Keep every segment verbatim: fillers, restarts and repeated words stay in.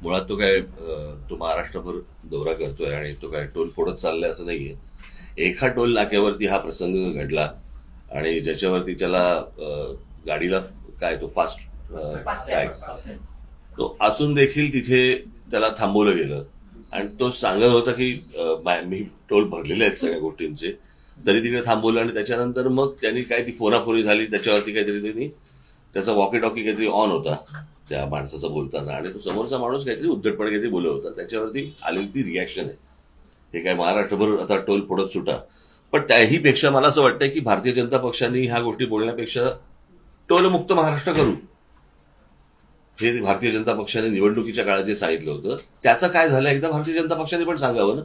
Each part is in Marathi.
मुळात तो काय तो महाराष्ट्रभर दौरा करतोय आणि तो काय टोल फोडत चाललाय असं नाहीये. एका टोल नाक्यावरती हा प्रसंग घडला आणि ज्याच्यावरती त्याला गाडीला काय तो फास्ट टॅग तो असून देखील तिथे त्याला थांबवलं गेलं आणि तो सांगत होता की मी टोल भरलेले आहेत सगळ्या गोष्टींचे, तरी तिकडे थांबवलं. आणि त्याच्यानंतर मग त्यांनी काय ती फोनाफोनी झाली, त्याच्यावरती काहीतरी त्यांनी त्याचा वॉकी टॉकी काहीतरी ऑन होता त्या माणसाचा बोलताना आणि तो समोरचा माणूस काहीतरी उद्धटपणे काहीतरी बोलत होता, त्याच्यावरती आलेली ती रिॲक्शन आहे. हे काय महाराष्ट्रभर आता टोल फोडत सुटा. पण त्याही पेक्षा मला असं वाटतंय की भारतीय जनता पक्षाने ह्या गोष्टी बोलण्यापेक्षा टोलमुक्त महाराष्ट्र करू हे भारतीय जनता पक्षाने निवडणुकीच्या काळात जे सांगितलं होतं त्याचं काय झालं एकदा भारतीय जनता पक्षाने पण सांगावं ना.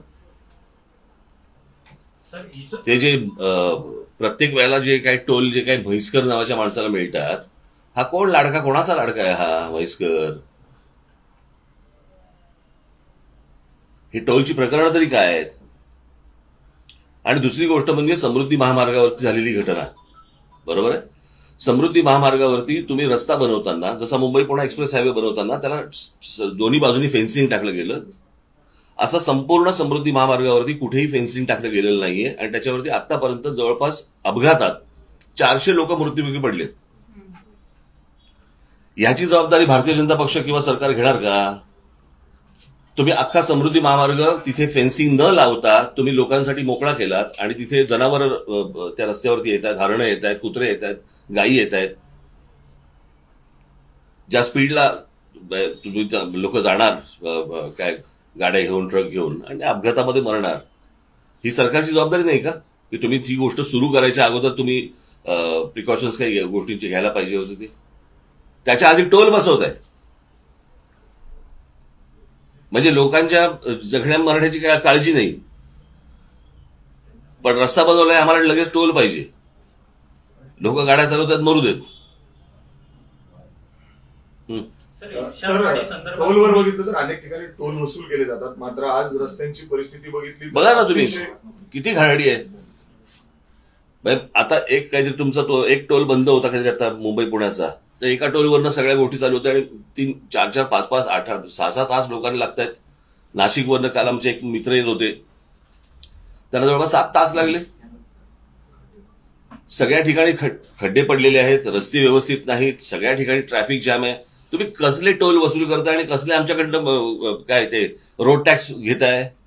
ते जे प्रत्येक वेळेला जे काही टोल जे काही म्हैसकर नावाच्या माणसाला मिळतात, हा कोण लाडका, कोणाचा लाडका आहे हा म्हैसकर? ही टोलची प्रकरणं तरी काय आहेत? आणि दुसरी गोष्ट म्हणजे समृद्धी महामार्गावरती झालेली घटना, बरोबर आहे. समृद्धी महामार्गावरती तुम्ही रस्ता बनवताना, जसा मुंबई पुणे एक्सप्रेस हायवे बनवताना त्याला दोन्ही बाजूनी फेन्सिंग टाकलं गेलं, असं संपूर्ण समृद्धी महामार्गावरती कुठेही फेन्सिंग टाकलं गेलेलं नाहीये. आणि त्याच्यावरती आतापर्यंत जवळपास अपघातात चारशे लोक मृत्युमुखी पडलेत. याची जबाबदारी भारतीय जनता पक्ष किंवा सरकार घेणार का? तुम्ही अख्खा समृद्धी महामार्ग तिथे फेन्सिंग न लावता तुम्ही लोकांसाठी मोकळा केलात आणि तिथे जनावर त्या रस्त्यावरती येत आहेत, हरणं येत आहेत, कुत्रे येत आहेत, गायी येत आहेत. ज्या स्पीडला तुम्ही लोक जाणार काय गाड्या घेऊन, ट्रक घेऊन, आणि अपघातामध्ये मरणार, ही सरकारची जबाबदारी नाही का? की तुम्ही ती गोष्ट सुरू करायच्या अगोदर तुम्ही प्रिकॉशन्स काही गोष्टींची घ्यायला पाहिजे होते. ते त्याच्या आधी टोल बसवत आहे म्हणजे लोकांच्या जगण्या मरण्याची काय काळजी नाही, पण रस्ता बनवलाय आम्हाला लगेच टोल पाहिजे. लोक गाड्या चालवतात, मरू देत. टोलवर बघितलं तर अनेक ठिकाणी टोल वसूल केले जातात, मात्र आज रस्त्यांची परिस्थिती बघितली बघा ना तुम्ही किती घाणेरडी आहे. आता एक काहीतरी तुमचा तो एक टोल बंद होता काहीतरी आता मुंबई पुण्याचा, तर एका टोलवरनं सगळ्या गोष्टी चालू होत्या आणि तीन चार चार पाच पाच आठ आठ सहा सहा तास लोकांना लागत आहेत. नाशिकवरनं काल आमचे एक मित्र येत होते, त्यांना जवळपास सात तास लागले. सगळ्या ठिकाणी खड्डे पडलेले आहेत, रस्ते व्यवस्थित नाहीत, सगळ्या ठिकाणी ट्रॅफिक जॅम आहे. तुम्ही कसले टोल वसूल करताय आणि कसले आमच्याकडनं काय ते रोड टॅक्स घेताय?